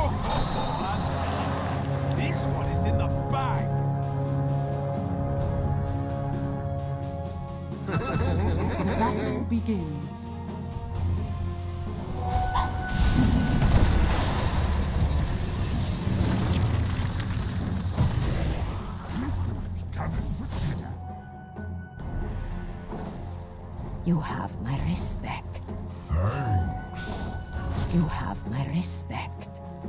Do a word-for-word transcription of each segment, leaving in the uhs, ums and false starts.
This one is in the bag. The battle begins. You have my respect. Thanks. You have my respect.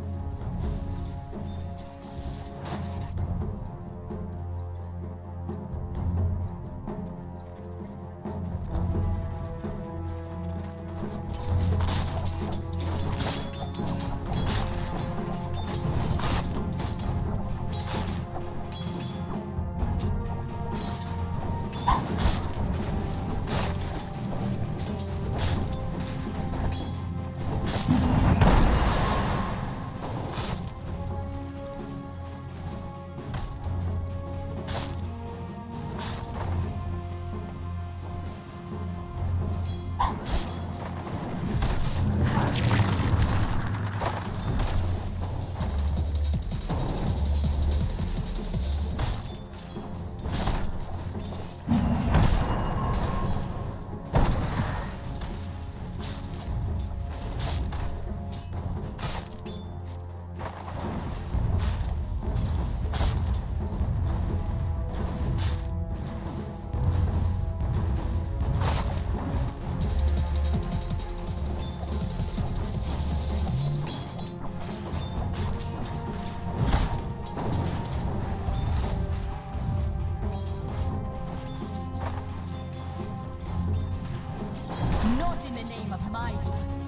Not in the name of my blood.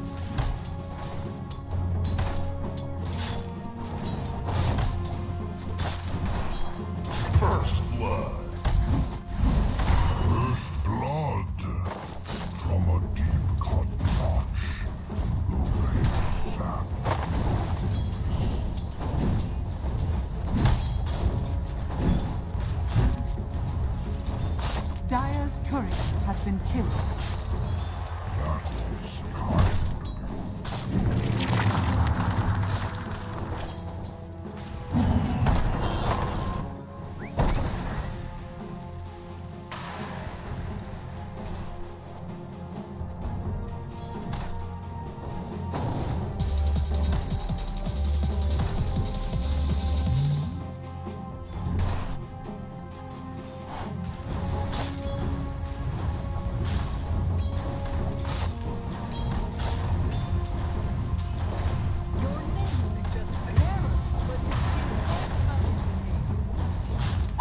First blood. First blood. From a deep cut notch. The rain sap Dire's courier has been killed. That was kind of you. Your name suggests terror, but it seems all coming to me.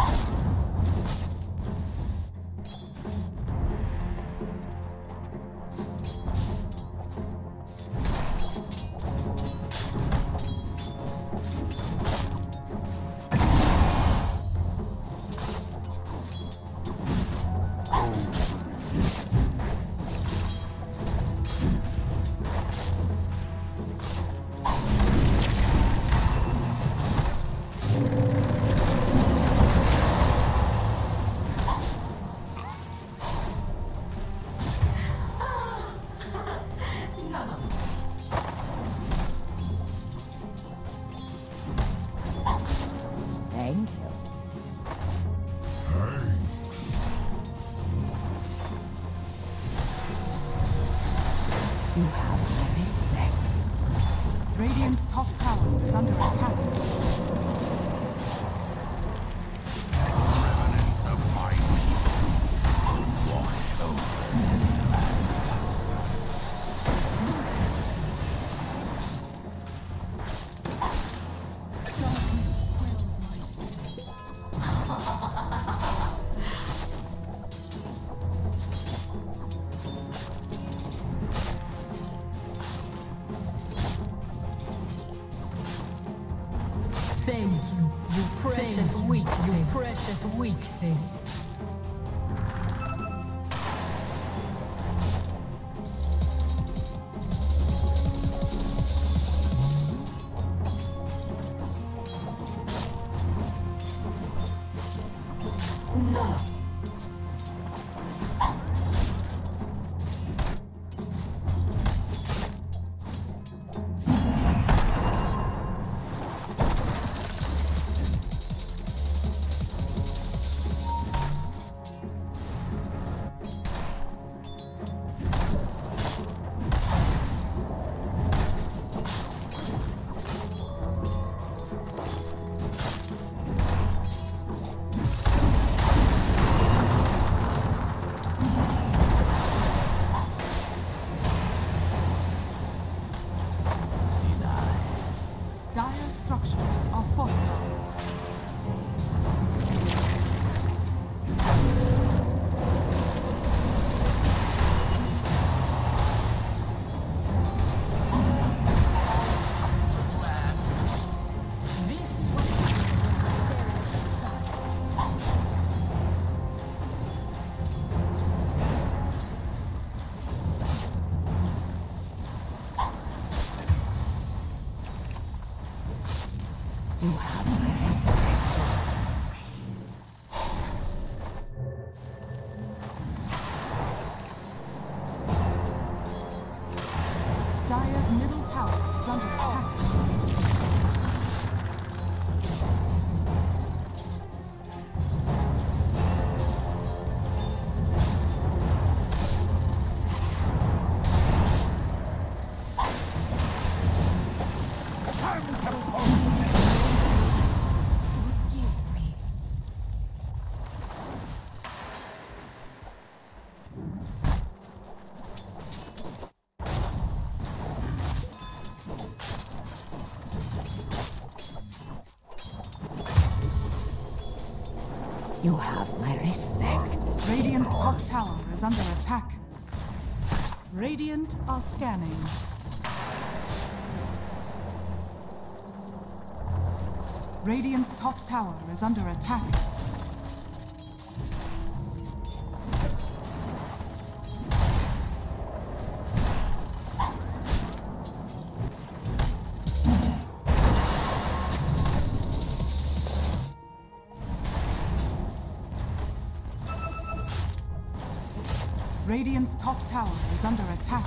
Thank you. Thanks. You have my respect. Radiant's top tower is under attack. Remnants of my will wash over this land. Darkness quells my spirit. Thank you, you precious weak thing. You precious weak thing. Dire structures are fortified. This is what happens when you stare at the sun. You have my respect. Dire's middle tower is under attack. Forgive me. You have my respect. Radiant's top tower is under attack. Radiant are scanning. Radiant's top tower is under attack. Radiant's top tower is under attack.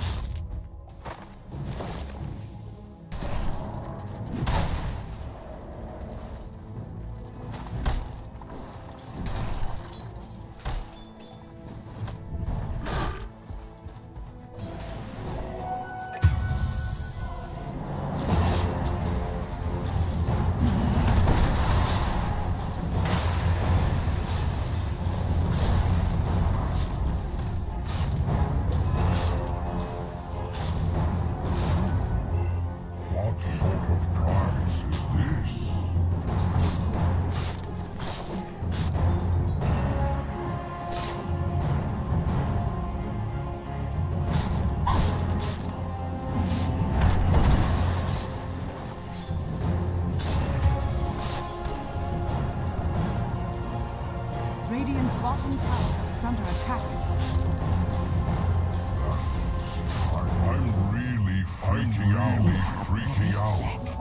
What sort of prize is this? Radiant's bottom tower is under attack. I- I'm really freaking out. Really freaking out. Respect.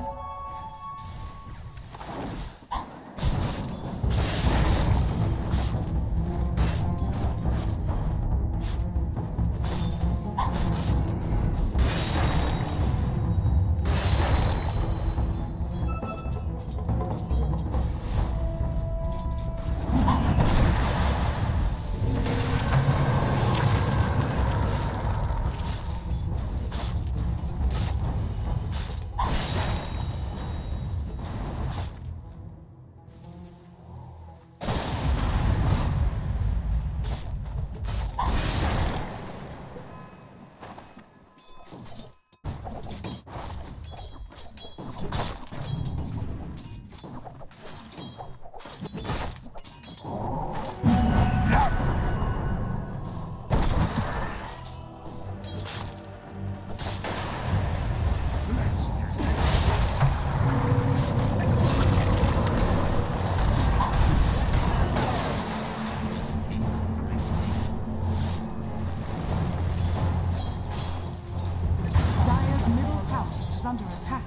Dire's middle tower is under attack.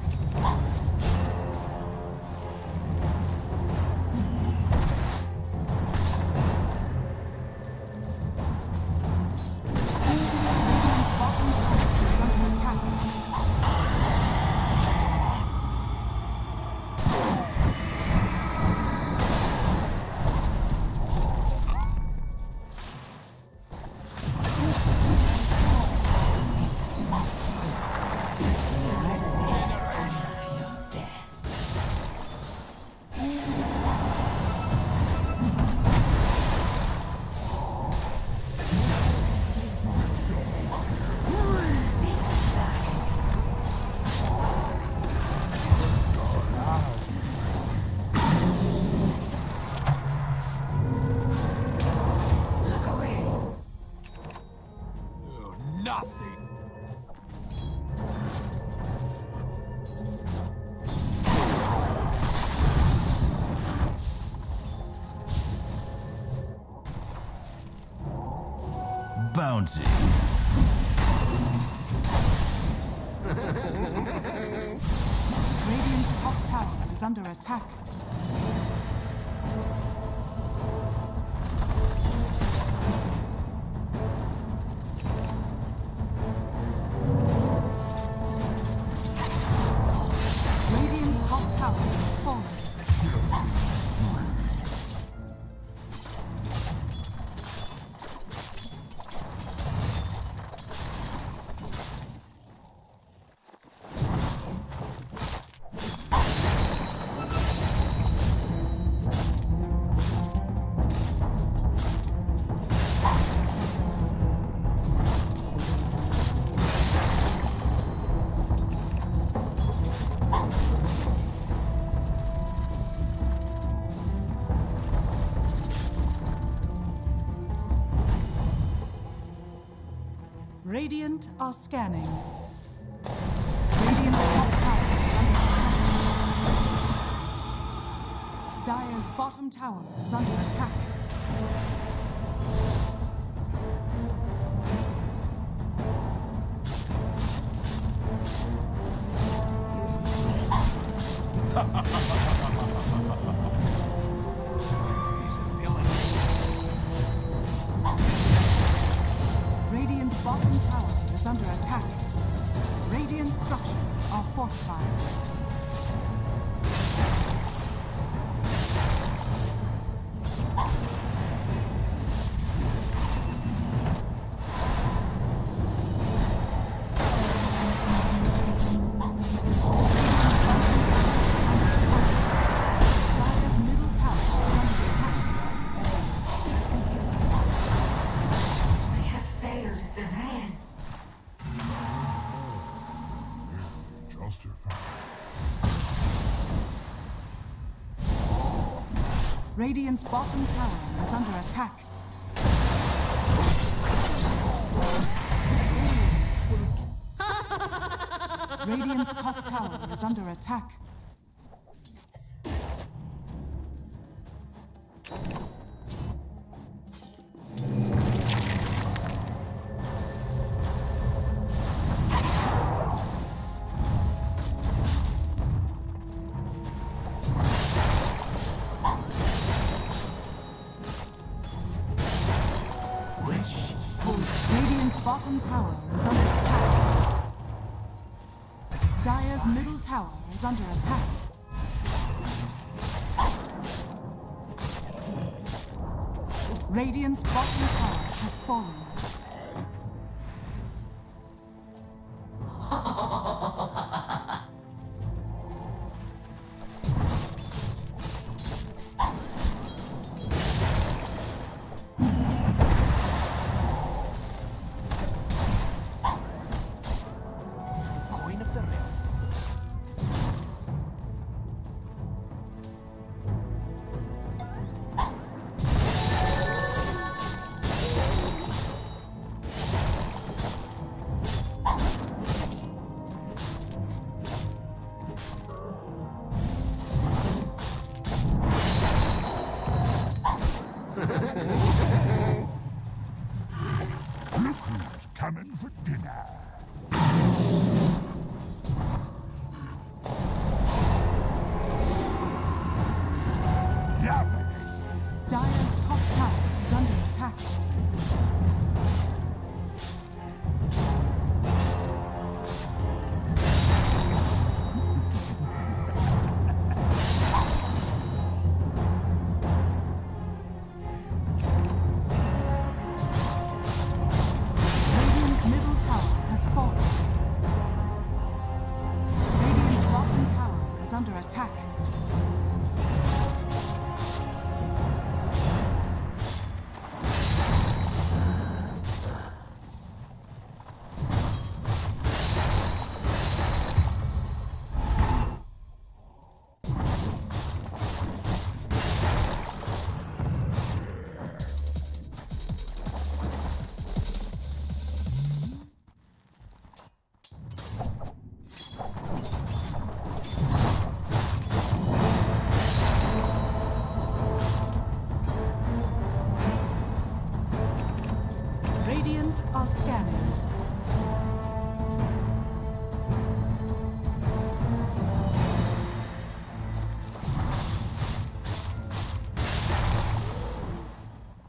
Radiant's bottom tower is under attack. Death. bounty. Radiant's top tower is under attack. Radiant's top tower is falling. Radiant are scanning. Radiant's top tower is under attack. Dire's bottom tower is under attack. Radiant's bottom tower is under attack. Radiant structures are fortified. Dire's middle tower is under attack. I have failed the man. Justified. Radiant's bottom tower is under attack. Radiant's top tower is under attack. Radiant's bottom tower is under attack. Dire's middle tower is under attack. Radiant's bottom tower has fallen. Coin of the realm.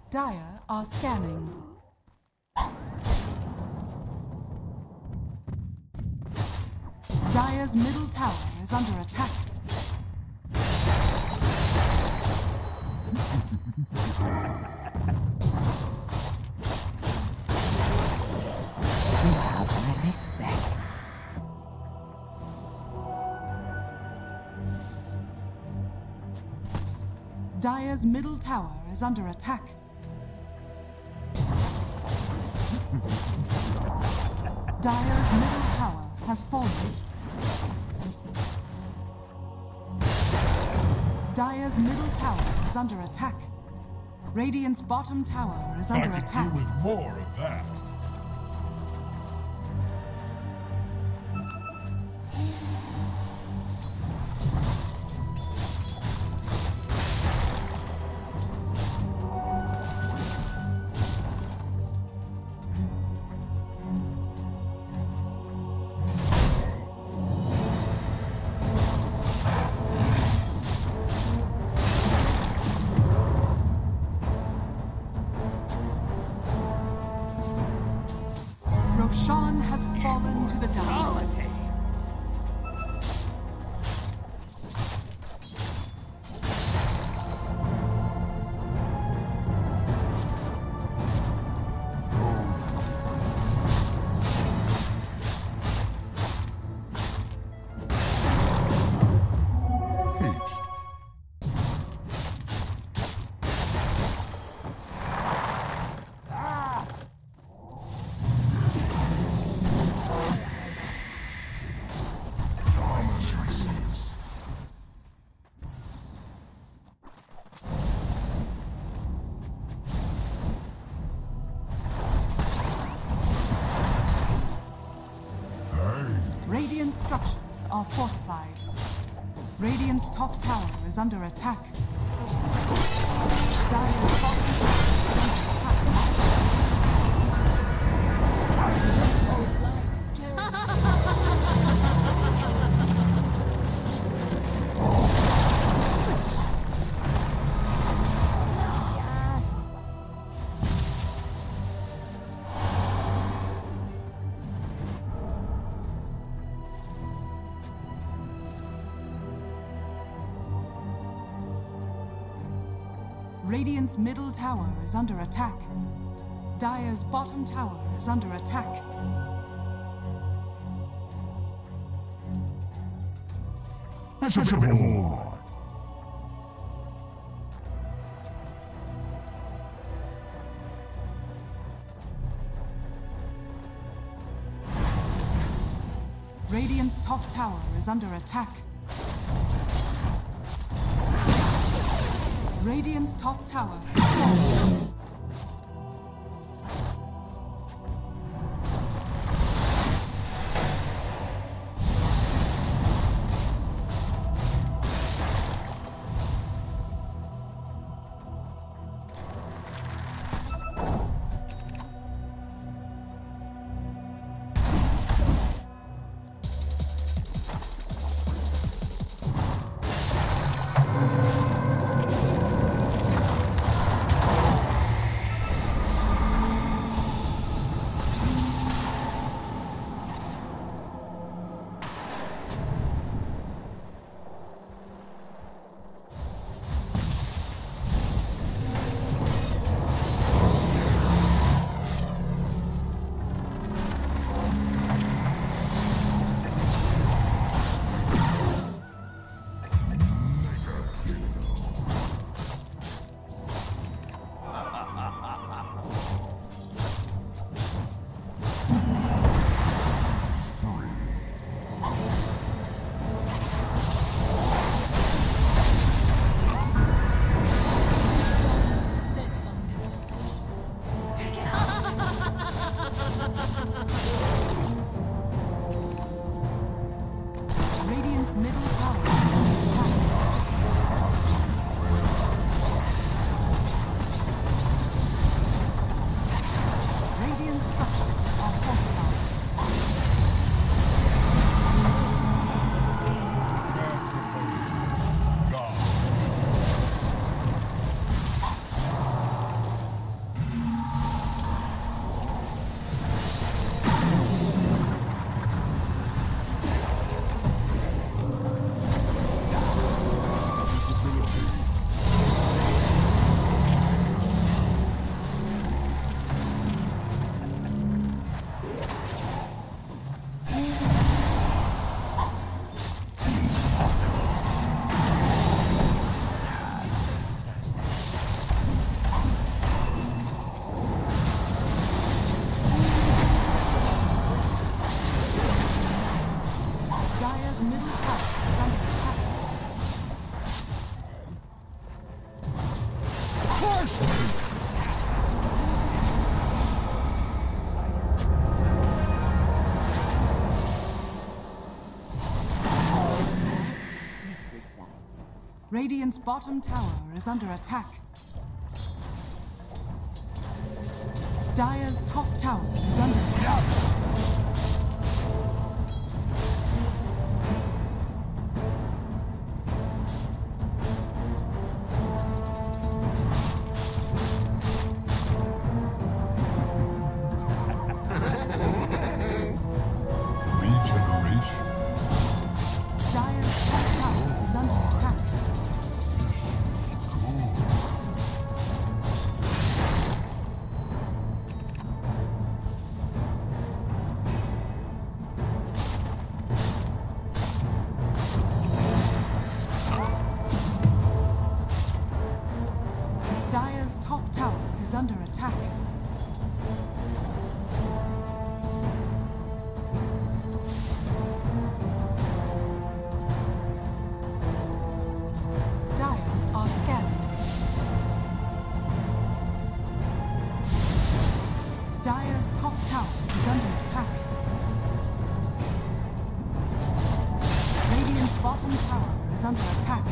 Dire are scanning. Dire's middle tower is under attack. You have my respect. Dire's middle tower is under attack. Dire's middle tower has fallen. Dire's middle tower is under attack. Radiant's bottom tower is I under could attack. do with more of that. Roshan has fallen to the tower. Haste. Radiant structures are fortified. Radiant's top tower is under attack. Dire's bottom tower is under attack. Just Radiant's middle tower is under attack. Dire's bottom tower is under attack. That's a bit of all. Radiant's top tower is under attack. Radiant's top tower has fallen. Radiant's middle tower is under attack. Radiant structures are fortified. Dire's middle tower is under attack. Radiant's bottom tower is under attack. Dire's top tower is under attack. Regeneration. Dire's top tower is under attack. Dire's top tower is under attack. Dire are scanning. Dire's top tower is under attack. Radiant's bottom tower is under attack.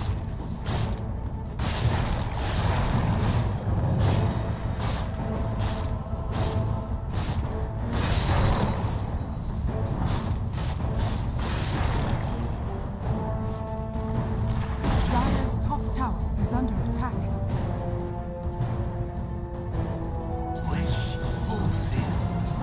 Dire's top tower is under attack. Wish fulfilled.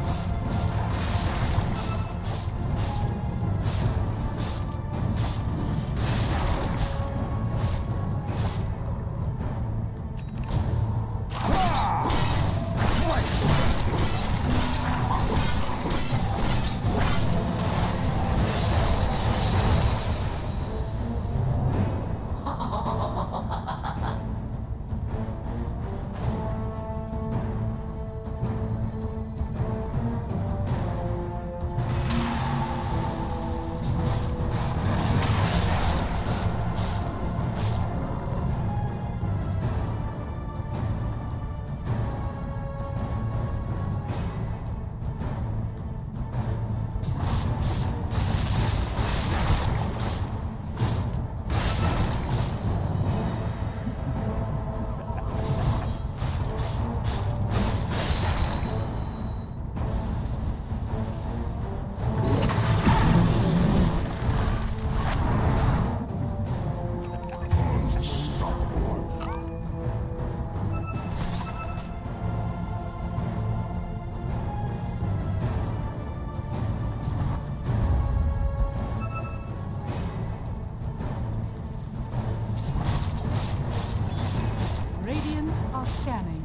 Radiant are scanning.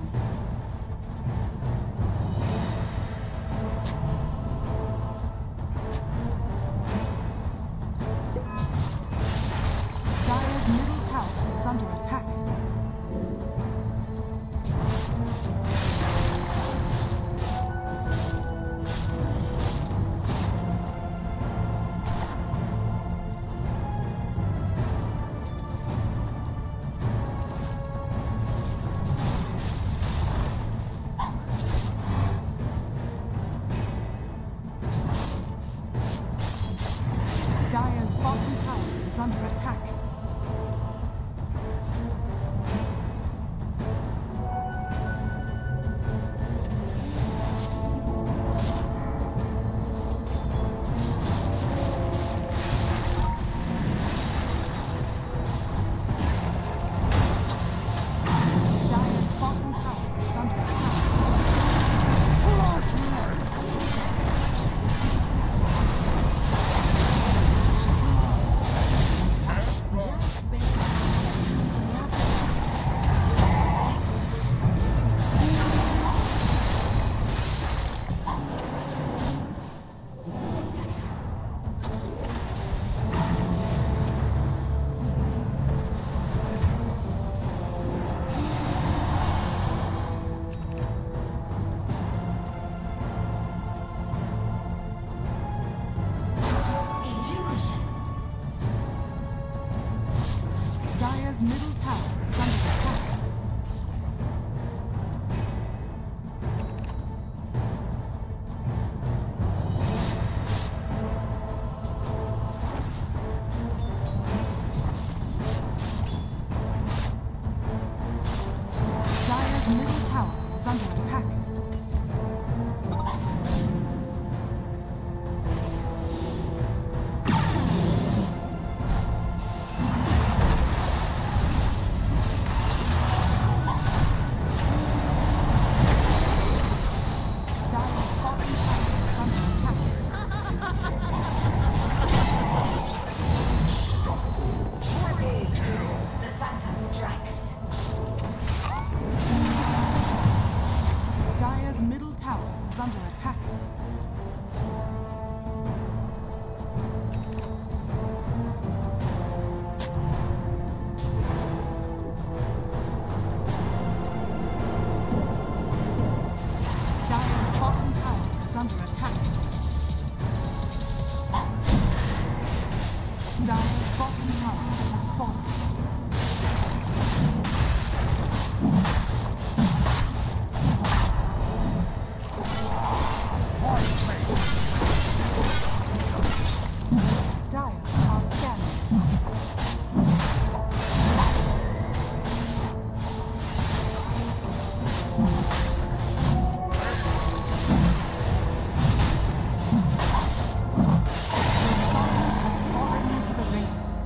Dire's middle tower is under attack. Dire's bottom tower is under attack. Dire's bottom tower is under attack. middle tower is under attack. Dire's middle tower is under attack. Dire's bottom tower is under attack. The Phantom strikes. Dire's middle tower is under attack. Dire's bottom tower is under attack. Dire's bottom tower has fallen. Dire are scanning. Shaman has fallen into the radiant.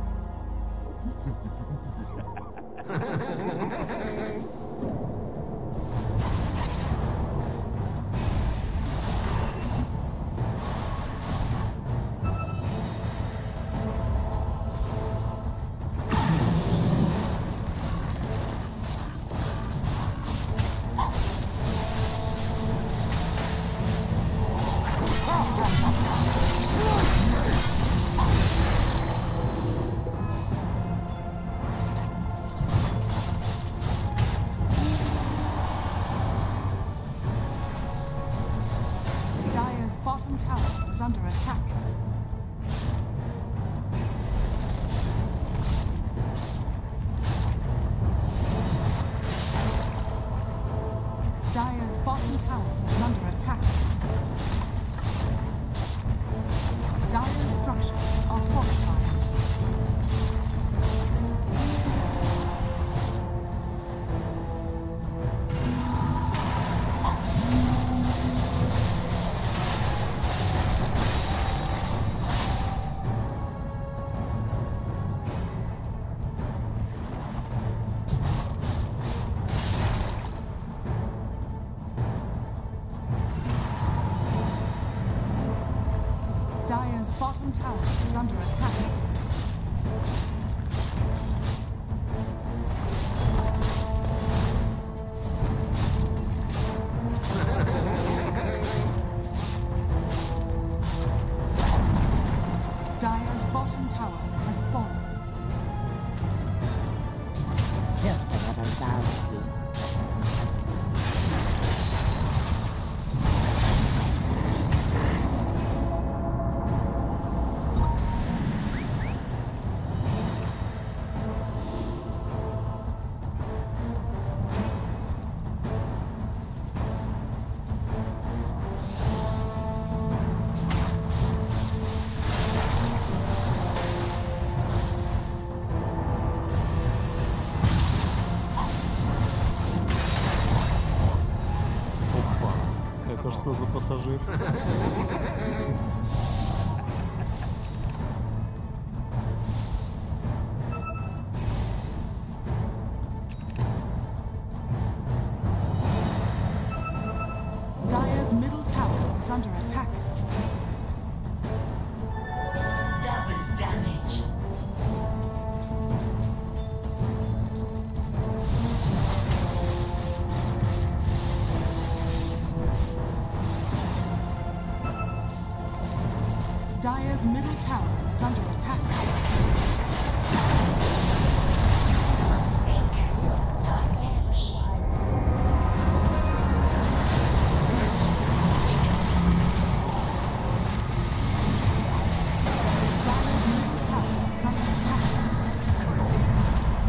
Dire's bottom tower is under attack. Dire's bottom tower is under attack. Dire's structures are fortified. Dire's bottom tower is under attack. Dire's bottom tower has fallen. Just a little bounty. Опа, это что за пассажир? Dire's middle tower is under attack. Double damage. Dire's middle tower is under attack. Dire's middle tower is under attack.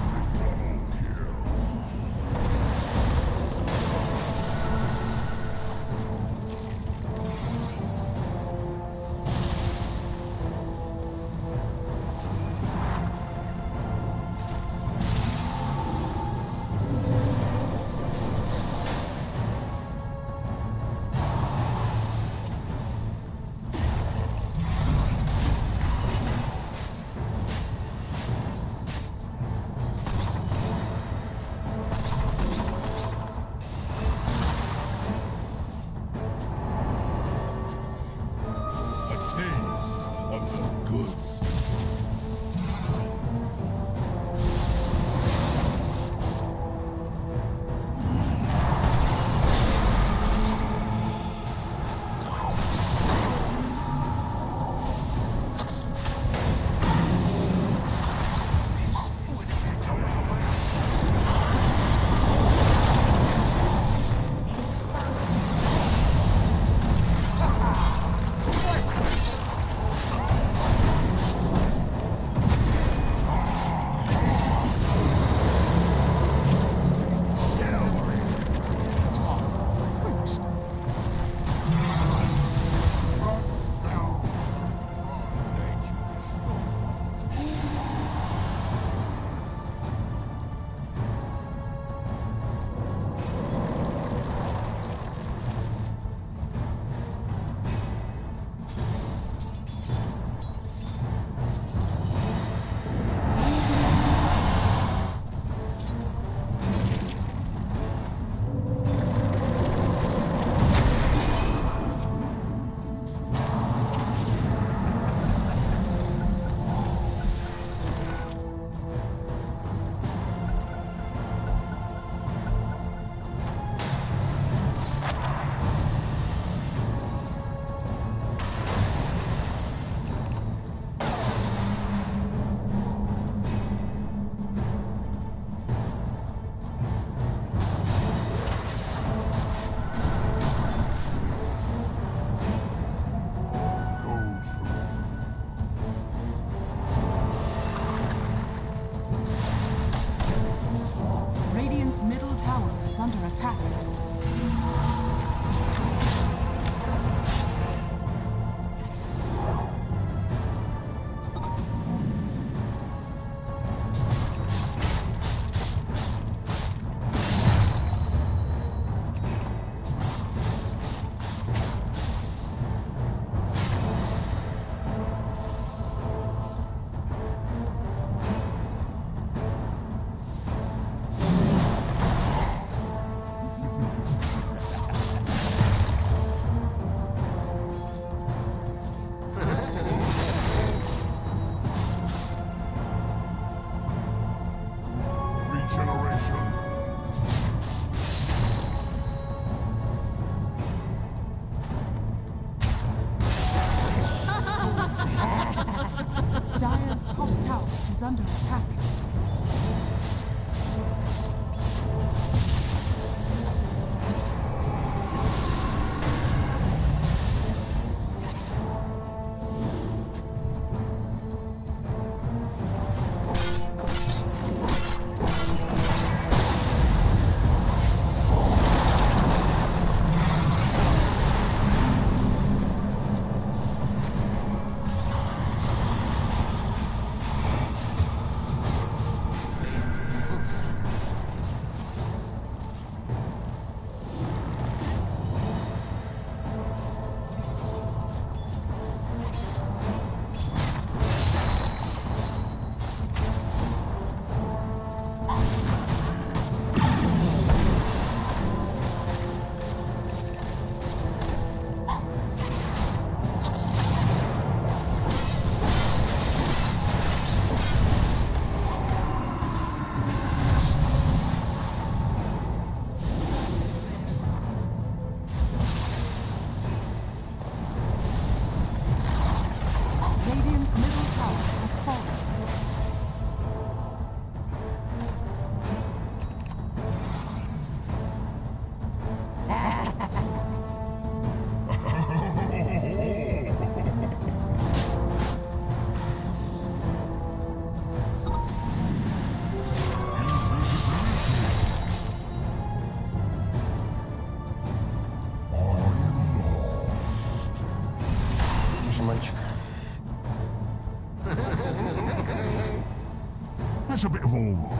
Radiant's middle tower is under attack. Dire's top tower is under attack. Radiant's middle tower has fallen. Мальчик. That's a bit of all.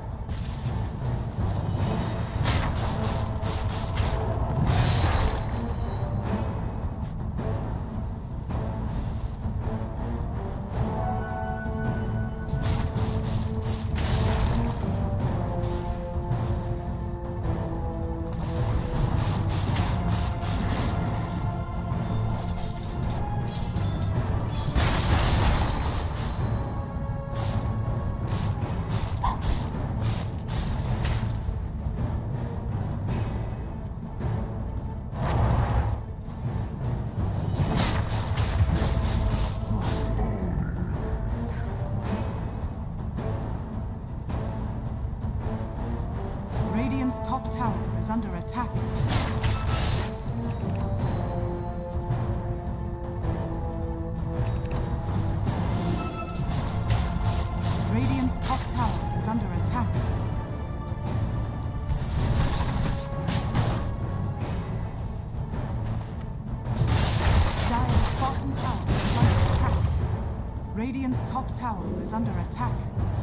Radiant's top tower is under attack. Radiant's top tower is under attack. Dire's bottom tower is under attack. Radiant's top tower is under attack.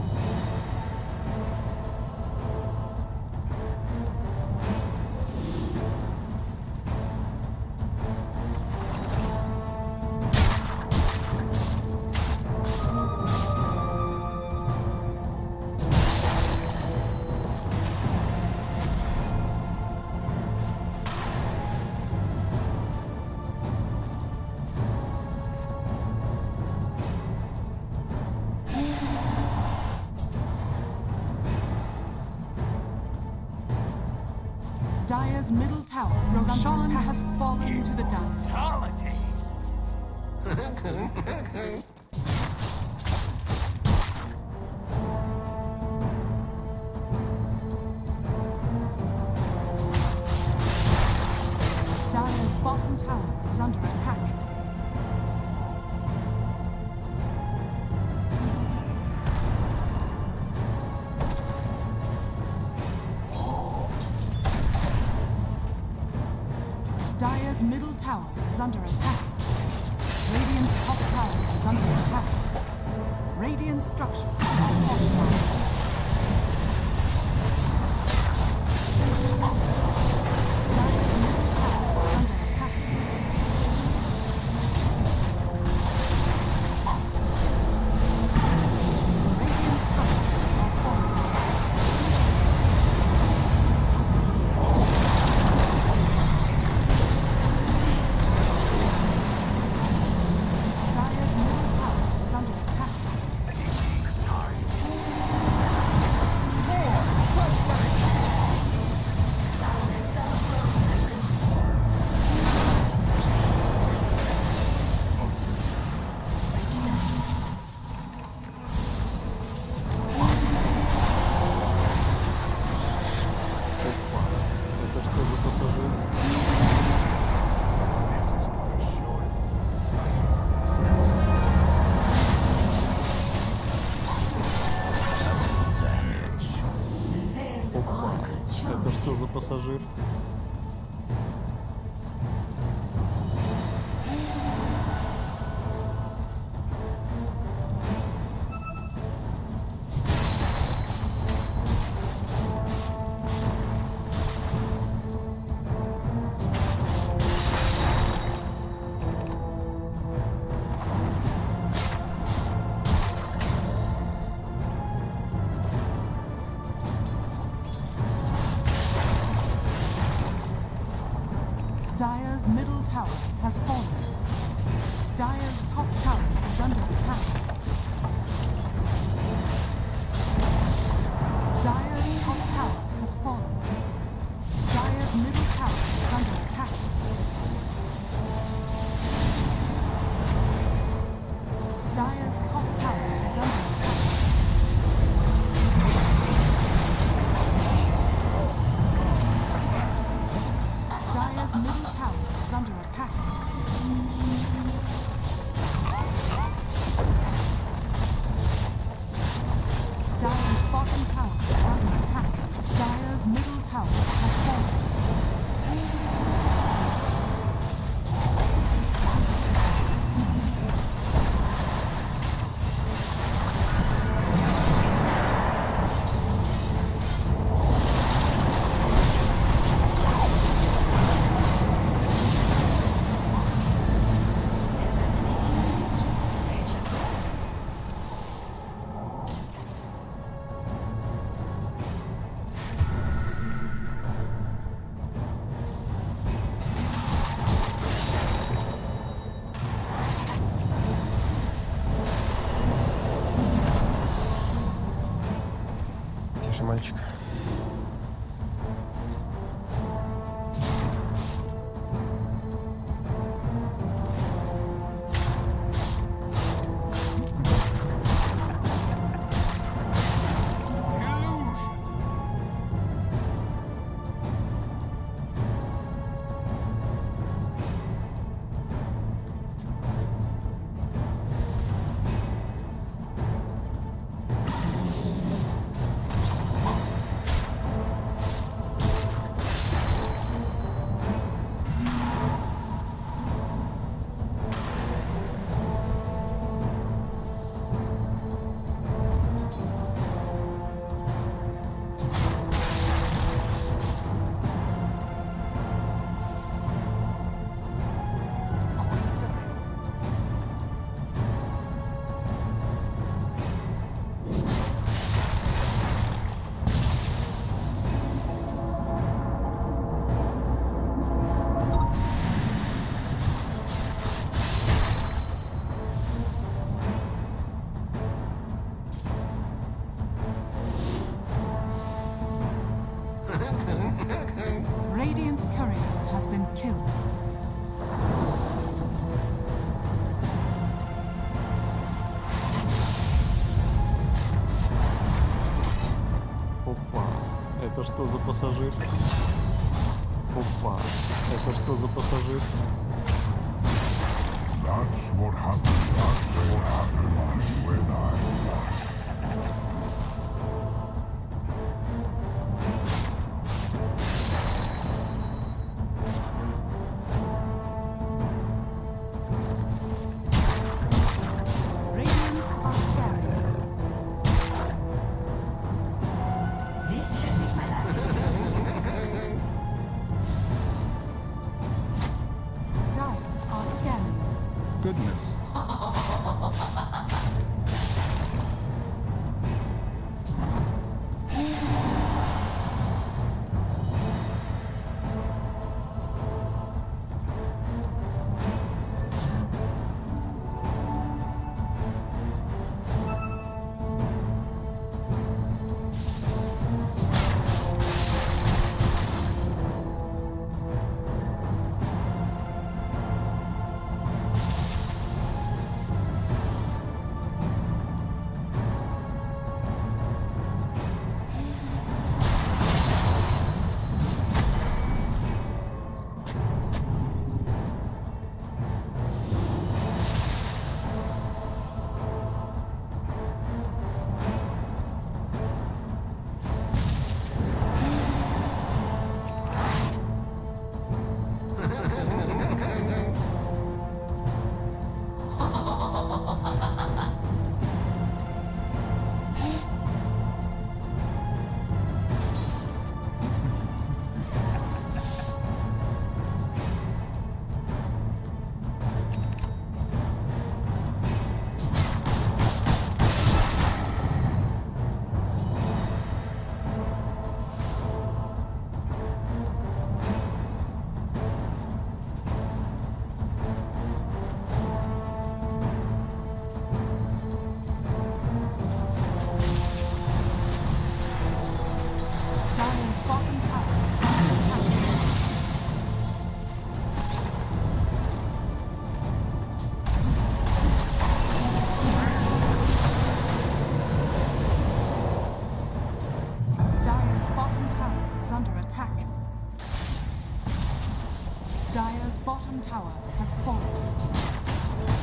Dire's middle tower is under attack. Has fallen to the dance. Dire's bottom tower is under attack. Dire's middle tower is under attack. Radiant's top tower is under attack. Radiant structures are fortified. Это что за пассажир? Dire's middle tower has fallen. Dire's top tower is under attack. Dire's top tower has fallen. Dire's middle tower is under attack. Dire's top tower is under attack. Dire's middle tower is under attack. Dire's bottom tower is under attack. Dire's middle tower has fallen. Тише, мальчик. Radiant's courier has been killed. Опа, это что за пассажир? Опа, это что за пассажир? That's what happens. That's what happens when I rush. Dire's bottom tower has fallen.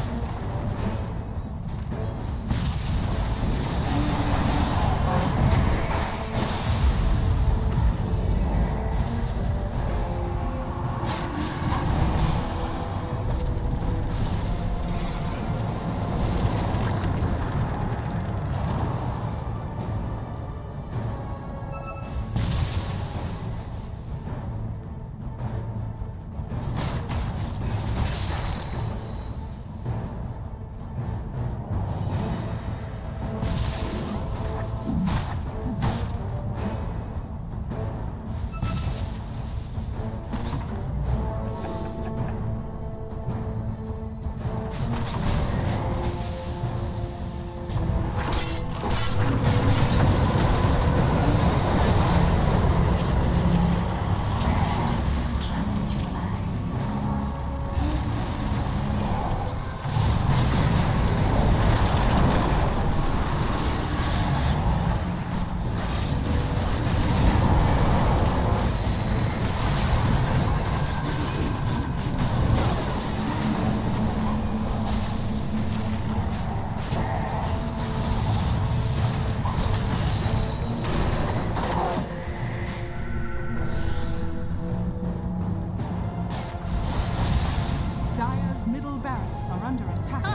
Dire's middle barracks are under attack.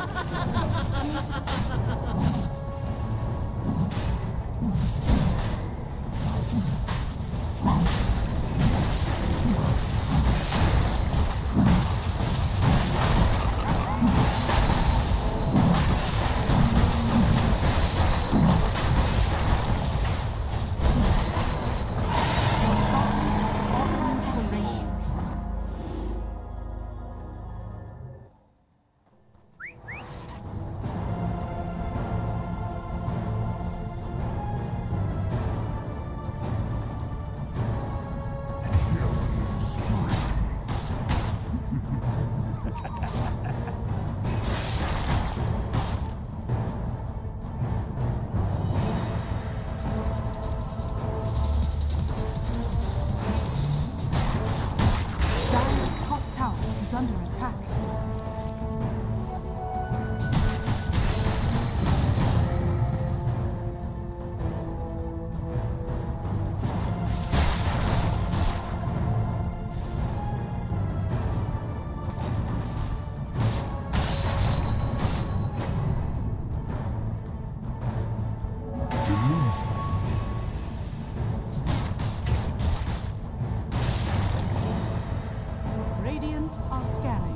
Dire's top tower is under attack. Radiant are scanning.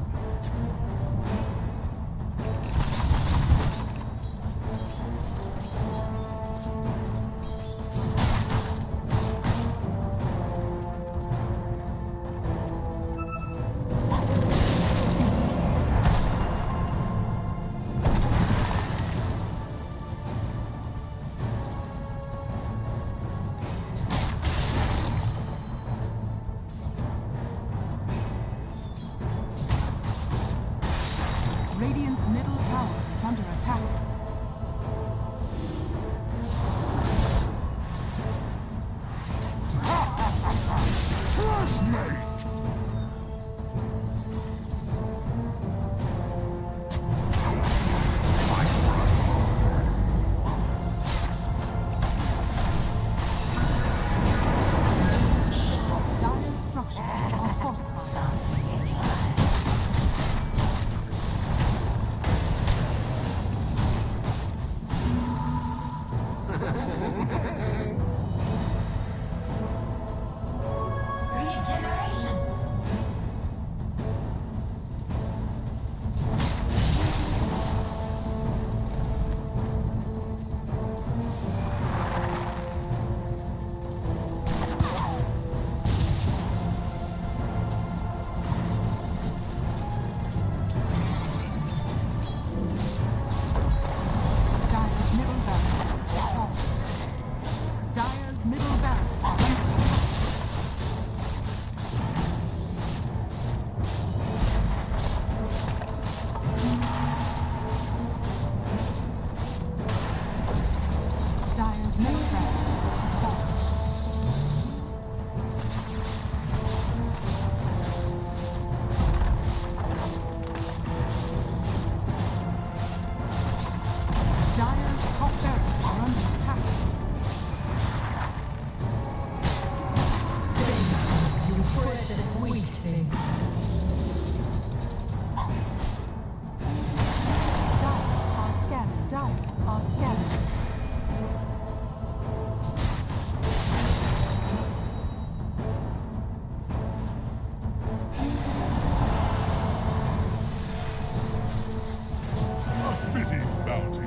Radiant's middle tower is under attack. First mate! Dire's structures are fortified. top barracks are under attack. You precious weak thing. Dire are scanning. Dire are scanning. A fitting bounty.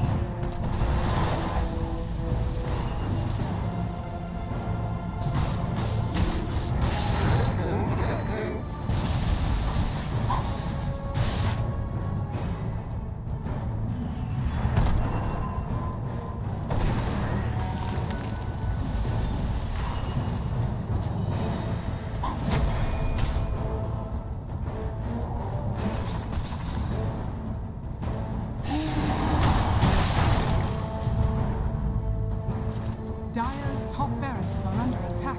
Dire's top barracks are under attack.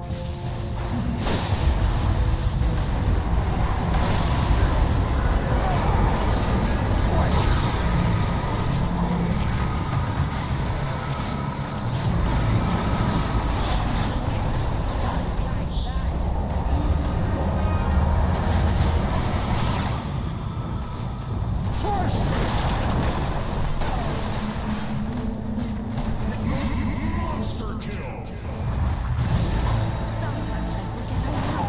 Monster kill. Sometimes I forget I know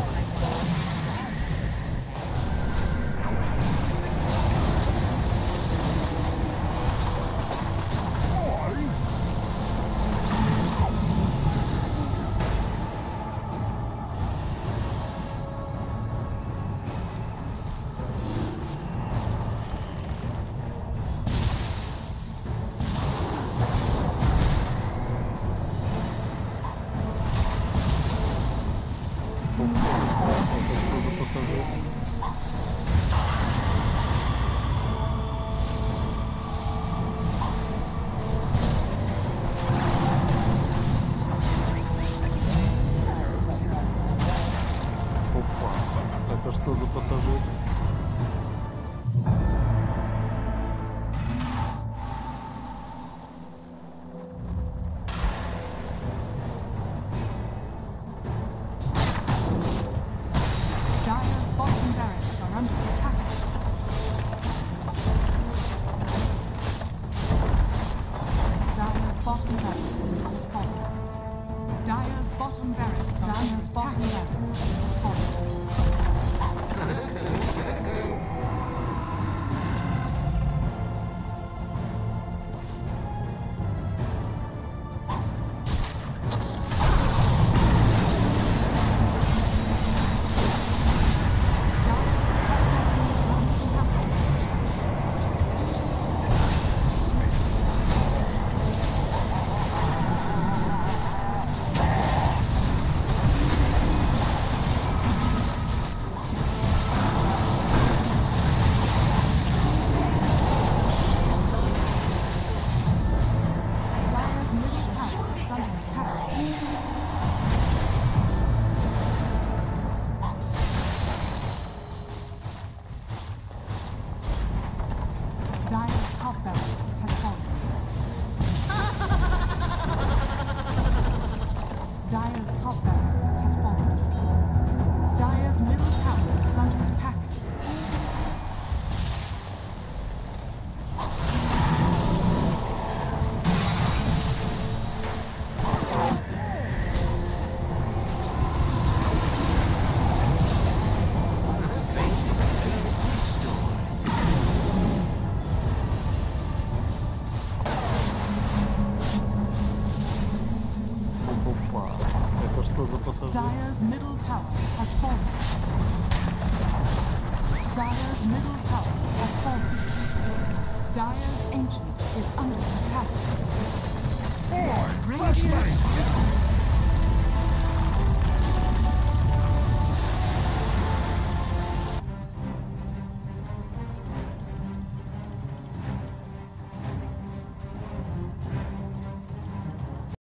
Это что за пассажир? Опа. Это что за пассажир? Dire's bottom barracks are under attack. Dire's bottom barracks has fallen. Dire's bottom barracks are Dire's bottom barracks has fallen. Dire's middle tower is under attack. Dire's top barracks has fallen. Dire's top barracks has fallen. Dire's middle tower is under attack. Опа. Это что за пассажир? Dire's middle tower has fallen. Dire's middle tower has fallen. Dire's ancient is under attack. Boy, Radiant's